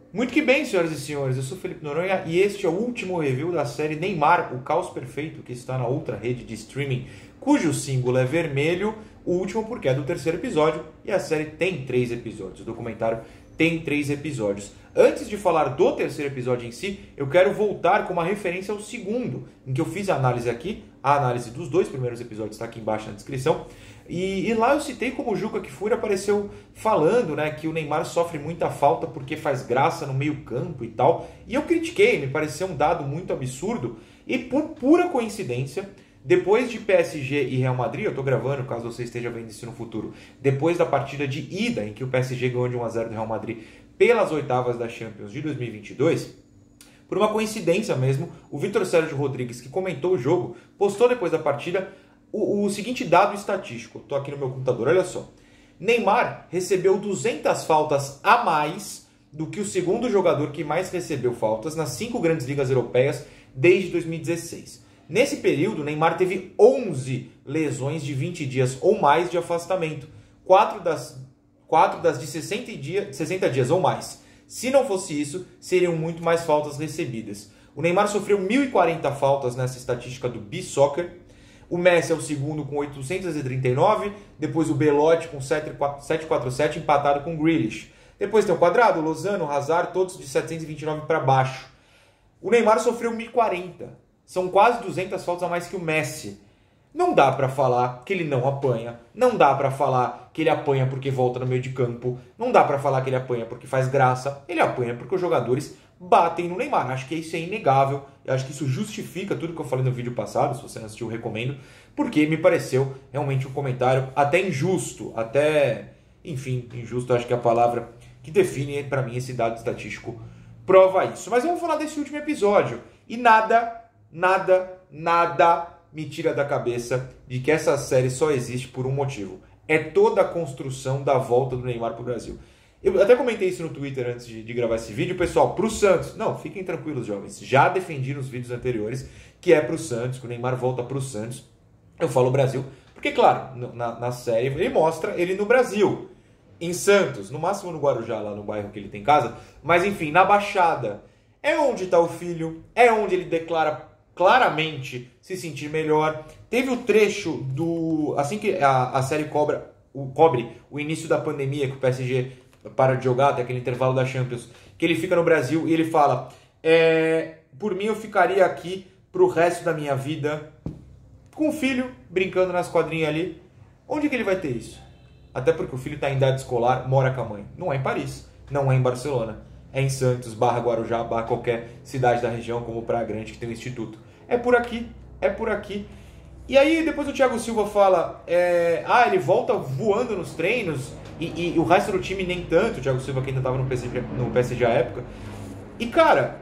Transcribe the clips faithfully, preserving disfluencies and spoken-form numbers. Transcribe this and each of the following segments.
Muito que bem, senhoras e senhores, eu sou Felipe Noronha e este é o último review da série Neymar, o Caos Perfeito, que está na outra rede de streaming, cujo símbolo é vermelho, o último porque é do terceiro episódio, e a série tem três episódios, o documentário tem três episódios. Antes de falar do terceiro episódio em si, eu quero voltar com uma referência ao segundo, em que eu fiz a análise aqui, a análise dos dois primeiros episódios está aqui embaixo na descrição, e, e lá eu citei como o Juca Kfouri apareceu falando, né, que o Neymar sofre muita falta porque faz graça no meio campo e tal, e eu critiquei, me pareceu um dado muito absurdo, e por pura coincidência, depois de P S G e Real Madrid, eu estou gravando, caso você esteja vendo isso no futuro, depois da partida de ida, em que o P S G ganhou de um a zero do Real Madrid pelas oitavas da Champions de dois mil e vinte e dois, por uma coincidência mesmo, o Vitor Sérgio Rodrigues, que comentou o jogo, postou depois da partida o, o seguinte dado estatístico. Estou aqui no meu computador, olha só. Neymar recebeu duzentas faltas a mais do que o segundo jogador que mais recebeu faltas nas cinco grandes ligas europeias desde dois mil e dezesseis. Nesse período, Neymar teve onze lesões de vinte dias ou mais de afastamento, quatro das, quatro das de sessenta dias, sessenta dias ou mais. Se não fosse isso, seriam muito mais faltas recebidas. O Neymar sofreu mil e quarenta faltas nessa estatística do B-Soccer. O Messi é o segundo com oitocentos e trinta e nove, depois o Belotti com setecentos e quarenta e sete, empatado com o Grealish. Depois tem o Quadrado, o Lozano, o Hazard, todos de setecentos e vinte e nove para baixo. O Neymar sofreu mil e quarenta. São quase duzentas faltas a mais que o Messi. Não dá pra falar que ele não apanha. Não dá pra falar que ele apanha porque volta no meio de campo. Não dá pra falar que ele apanha porque faz graça. Ele apanha porque os jogadores batem no Neymar. Acho que isso é inegável. Eu acho que isso justifica tudo que eu falei no vídeo passado. Se você não assistiu, eu recomendo. Porque me pareceu realmente um comentário até injusto. Até, enfim, injusto acho que é a palavra que define pra mim esse dado estatístico prova isso. Mas vamos falar desse último episódio. E nada... Nada, nada me tira da cabeça de que essa série só existe por um motivo. É toda a construção da volta do Neymar para o Brasil. Eu até comentei isso no Twitter antes de, de gravar esse vídeo. Pessoal, para o Santos... Não, fiquem tranquilos, jovens. Já defendi nos vídeos anteriores que é para o Santos, que o Neymar volta para o Santos. Eu falo Brasil, porque, claro, na, na série ele mostra ele no Brasil. Em Santos, no máximo no Guarujá, lá no bairro que ele tem casa. Mas, enfim, na Baixada. É onde está o filho, é onde ele declara claramente se sentir melhor. Teve o trecho do... Assim que a, a série cobra, o, cobre o início da pandemia, que o P S G para de jogar, até aquele intervalo da Champions, que ele fica no Brasil e ele fala: é, por mim eu ficaria aqui pro resto da minha vida com o filho, brincando nas quadrinhas ali. Onde que ele vai ter isso? Até porque o filho está em idade escolar, mora com a mãe. Não é em Paris, não é em Barcelona. É em Santos, barra Guarujá, barra qualquer cidade da região, como Praia Grande, que tem um instituto. É por aqui, é por aqui. E aí depois o Thiago Silva fala, é, ah, ele volta voando nos treinos, e, e o resto do time nem tanto, o Thiago Silva que ainda estava no P S G, no P S G à época. E cara,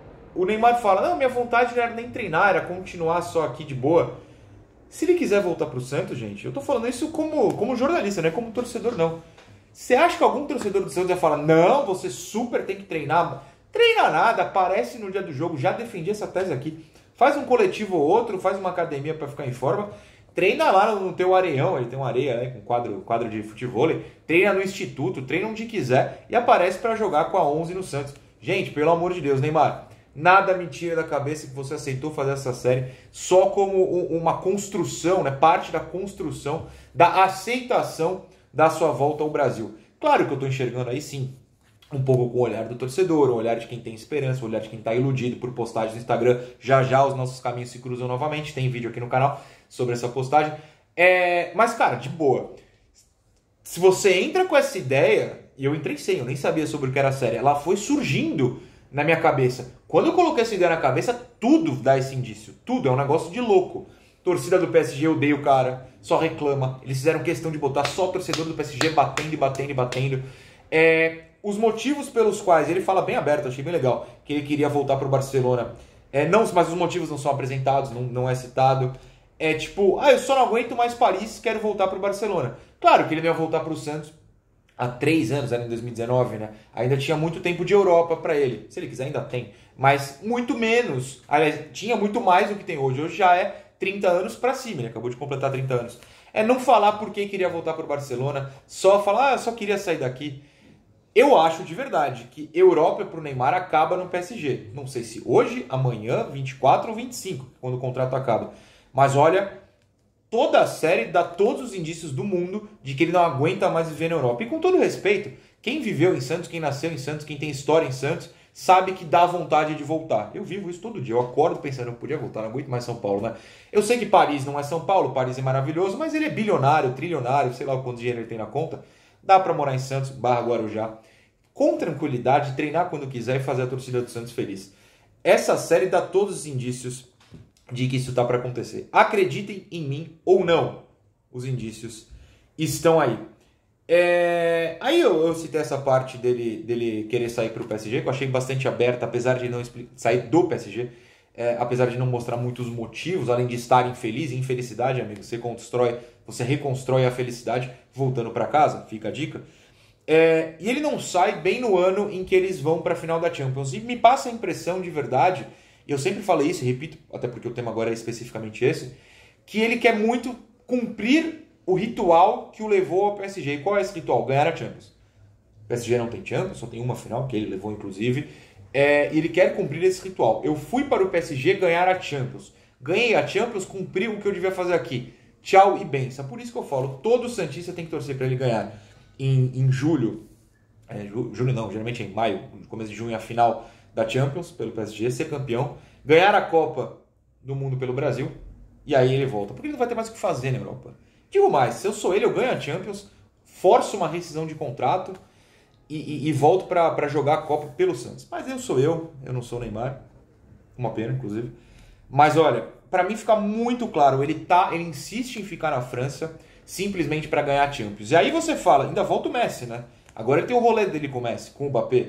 o Neymar fala, não, minha vontade não era nem treinar, era continuar só aqui de boa. Se ele quiser voltar pro Santos, gente, eu tô falando isso como, como jornalista, não é como torcedor, não. Você acha que algum torcedor do Santos ia falar, não, você super tem que treinar? Treina nada, aparece no dia do jogo, já defendi essa tese aqui. Faz um coletivo ou outro, faz uma academia para ficar em forma, treina lá no teu areião, ele tem uma areia, né, com quadro, quadro de futebol, treina no instituto, treina onde quiser e aparece para jogar com a onze no Santos. Gente, pelo amor de Deus, Neymar, nada me tira da cabeça que você aceitou fazer essa série só como uma construção, né, parte da construção, da aceitação da sua volta ao Brasil. Claro que eu estou enxergando aí sim, um pouco com o olhar do torcedor, o olhar de quem tem esperança, o olhar de quem está iludido por postagens no Instagram. Já já os nossos caminhos se cruzam novamente, tem vídeo aqui no canal sobre essa postagem. É... Mas cara, de boa, se você entra com essa ideia, e eu entrei sem, eu nem sabia sobre o que era a série, ela foi surgindo na minha cabeça. Quando eu coloquei essa ideia na cabeça, tudo dá esse indício, tudo, é um negócio de louco. Torcida do P S G odeia o cara, só reclama. Eles fizeram questão de botar só o torcedor do P S G batendo e batendo e batendo. É, os motivos pelos quais, ele fala bem aberto, achei bem legal, que ele queria voltar para o Barcelona. É, não, mas os motivos não são apresentados, não, não é citado. É tipo, ah, eu só não aguento mais Paris, quero voltar para o Barcelona. Claro que ele não ia voltar para o Santos há três anos, era em dois mil e dezenove, né? Ainda tinha muito tempo de Europa para ele. Se ele quiser, ainda tem. Mas muito menos. Aliás, tinha muito mais do que tem hoje. Hoje já é trinta anos para cima, ele acabou de completar trinta anos. É não falar por que queria voltar para o Barcelona, só falar, ah, eu só queria sair daqui. Eu acho de verdade que Europa para o Neymar acaba no P S G. Não sei se hoje, amanhã, vinte e quatro ou vinte e cinco, quando o contrato acaba. Mas olha, toda a série dá todos os indícios do mundo de que ele não aguenta mais viver na Europa. E com todo respeito, quem viveu em Santos, quem nasceu em Santos, quem tem história em Santos, sabe que dá vontade de voltar. Eu vivo isso todo dia. Eu acordo pensando, eu podia voltar, não aguento mais São Paulo, né? Eu sei que Paris não é São Paulo, Paris é maravilhoso, mas ele é bilionário, trilionário, sei lá quanto dinheiro ele tem na conta. Dá para morar em Santos, barra Guarujá, com tranquilidade, treinar quando quiser e fazer a torcida do Santos feliz. Essa série dá todos os indícios de que isso está para acontecer. Acreditem em mim ou não, os indícios estão aí. É... Aí eu, eu citei essa parte dele, dele querer sair para o P S G, que eu achei bastante aberta, apesar de não expli... sair do P S G, é, apesar de não mostrar muitos motivos, além de estar infeliz. Infelicidade, amigo, você constrói, você reconstrói a felicidade voltando para casa, fica a dica. É... E ele não sai bem no ano em que eles vão para a final da Champions. E me passa a impressão de verdade, e eu sempre falei isso e repito, até porque o tema agora é especificamente esse, que ele quer muito cumprir o ritual que o levou ao P S G. E qual é esse ritual? Ganhar a Champions. O P S G não tem Champions, só tem uma final, que ele levou inclusive. É, e ele quer cumprir esse ritual. Eu fui para o P S G ganhar a Champions. Ganhei a Champions, cumpri o que eu devia fazer aqui. Tchau e benção. Por isso que eu falo, todo Santista tem que torcer para ele ganhar. Em, em julho, é, julho não, geralmente é em maio, começo de junho, a final da Champions pelo P S G, ser campeão, ganhar a Copa do Mundo pelo Brasil, e aí ele volta. Porque ele não vai ter mais o que fazer na Europa. Digo mais, se eu sou ele, eu ganho a Champions, forço uma rescisão de contrato e, e, e volto para jogar a Copa pelo Santos. Mas eu sou eu, eu não sou o Neymar. Uma pena, inclusive. Mas olha, para mim fica muito claro, ele, tá, ele insiste em ficar na França simplesmente para ganhar a Champions. E aí você fala, ainda volta o Messi, né? Agora ele tem o rolê dele com o Messi, com o Mbappé.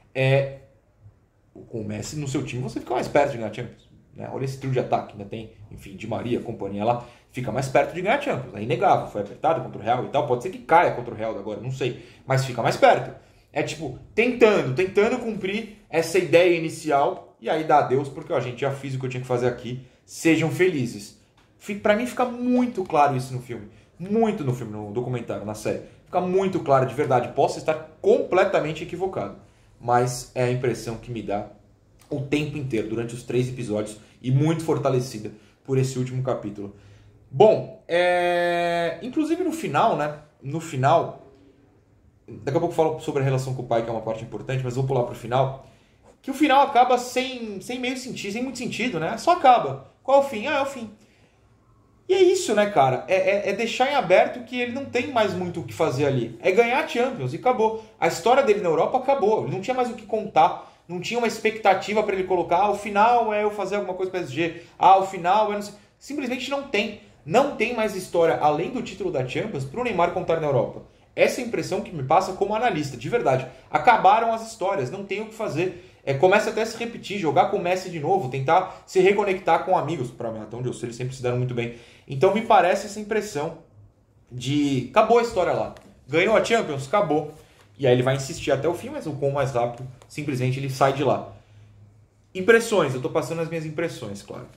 É, com o Messi no seu time, você fica mais perto de ganhar a Champions. Né? Olha esse trio de ataque, ainda tem, enfim, Di Maria, companhia lá. Fica mais perto de ganhar a Champions. É inegável, foi apertado contra o Real e tal. Pode ser que caia contra o Real agora, não sei. Mas fica mais perto. É tipo, tentando, tentando cumprir essa ideia inicial. E aí dá adeus, porque ó, gente, já fiz o que eu tinha que fazer aqui. Sejam felizes. Pra mim fica muito claro isso no filme. Muito no filme, no documentário, na série. Fica muito claro, de verdade. Posso estar completamente equivocado. Mas é a impressão que me dá o tempo inteiro, durante os três episódios. E muito fortalecida por esse último capítulo. Bom, é... inclusive no final, né? No final, daqui a pouco eu falo sobre a relação com o pai, que é uma parte importante, mas vou pular pro final. Que o final acaba sem, sem meio sentido, sem muito sentido, né? Só acaba. Qual é o fim? Ah, é o fim. E é isso, né, cara? É, é, é deixar em aberto que ele não tem mais muito o que fazer ali. É ganhar a Champions e acabou. A história dele na Europa acabou. Ele não tinha mais o que contar. Não tinha uma expectativa para ele colocar. Ah, o final é eu fazer alguma coisa para o P S G. Ah, o final é... Não sei. Simplesmente não tem. Não tem mais história, além do título da Champions, para o Neymar contar na Europa. Essa é a impressão que me passa como analista, de verdade. Acabaram as histórias, não tem o que fazer. É, começa até a se repetir, jogar com o Messi de novo, tentar se reconectar com amigos. Para mim, até onde eu sei, eles sempre se deram muito bem. Então me parece essa impressão de... Acabou a história lá. Ganhou a Champions? Acabou. E aí ele vai insistir até o fim, mas o quão mais rápido, simplesmente ele sai de lá. Impressões, eu estou passando as minhas impressões, claro.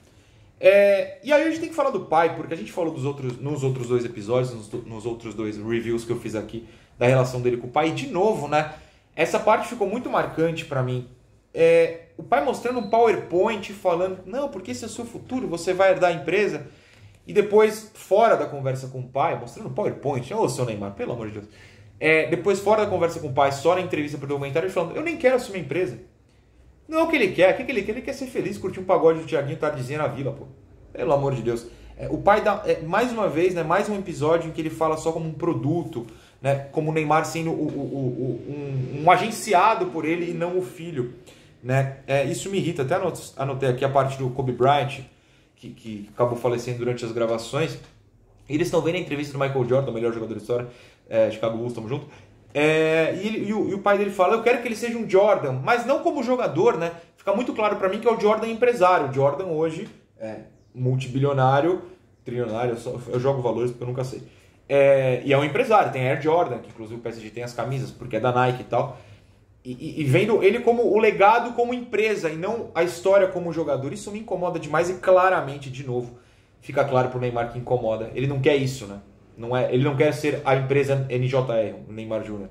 É, e aí a gente tem que falar do pai, porque a gente falou dos outros, nos outros dois episódios, nos, nos outros dois reviews que eu fiz aqui, da relação dele com o pai. E de novo, né? Essa parte ficou muito marcante pra mim. É, o pai mostrando um PowerPoint, falando, não, porque esse é o seu futuro, você vai herdar a empresa. E depois, fora da conversa com o pai, mostrando um PowerPoint, ô seu Neymar, pelo amor de Deus. É, depois, fora da conversa com o pai, só na entrevista pro documentário, ele falando, eu nem quero assumir a empresa. Não é o que ele quer, o que ele quer? Ele quer ser feliz, curtir um pagode do Thiaguinho tardezinha na vila, pô. Pelo amor de Deus. É, o pai dá, é, mais uma vez, né, mais um episódio em que ele fala só como um produto, né, como o Neymar sendo o, o, o, um, um agenciado por ele e não o filho. Né? É, isso me irrita, até anotei aqui a parte do Kobe Bryant, que, que acabou falecendo durante as gravações. E eles estão vendo a entrevista do Michael Jordan, o melhor jogador da história, é, Chicago Bulls, estamos juntos. É, e, ele, e, o, e o pai dele fala, eu quero que ele seja um Jordan, mas não como jogador, né? Fica muito claro pra mim que é o Jordan empresário. O Jordan hoje é multibilionário, trilionário, eu, só, eu jogo valores porque eu nunca sei. É, e é um empresário, tem Air Jordan, que inclusive o P S G tem as camisas, porque é da Nike e tal. E, e, e vendo ele como o legado como empresa e não a história como jogador, isso me incomoda demais e claramente, de novo, fica claro pro Neymar que incomoda. Ele não quer isso, né? Não é, ele não quer ser a empresa N J R, o Neymar Júnior.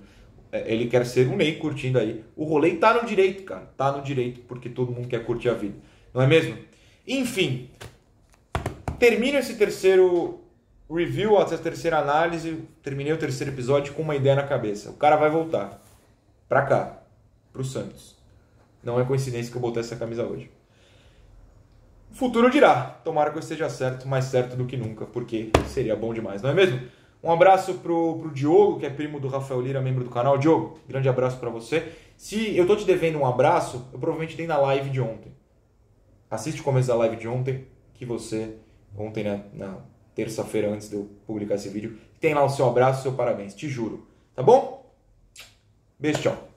é, ele quer ser o Ney curtindo aí. O rolê tá no direito, cara. Tá no direito, porque todo mundo quer curtir a vida. Não é mesmo? Enfim, termino esse terceiro review, essa terceira análise, terminei o terceiro episódio com uma ideia na cabeça. O cara vai voltar pra cá, pro Santos. Não é coincidência que eu botei essa camisa hoje. O futuro dirá. Tomara que eu esteja certo, mais certo do que nunca, porque seria bom demais, não é mesmo? Um abraço pro, pro Diogo, que é primo do Rafael Lira, membro do canal. Diogo, grande abraço pra você. Se eu tô te devendo um abraço, eu provavelmente dei na live de ontem. Assiste o começo da live de ontem, que você, ontem, né, na terça-feira antes de eu publicar esse vídeo, tem lá o seu abraço, o seu parabéns, te juro. Tá bom? Beijo, tchau.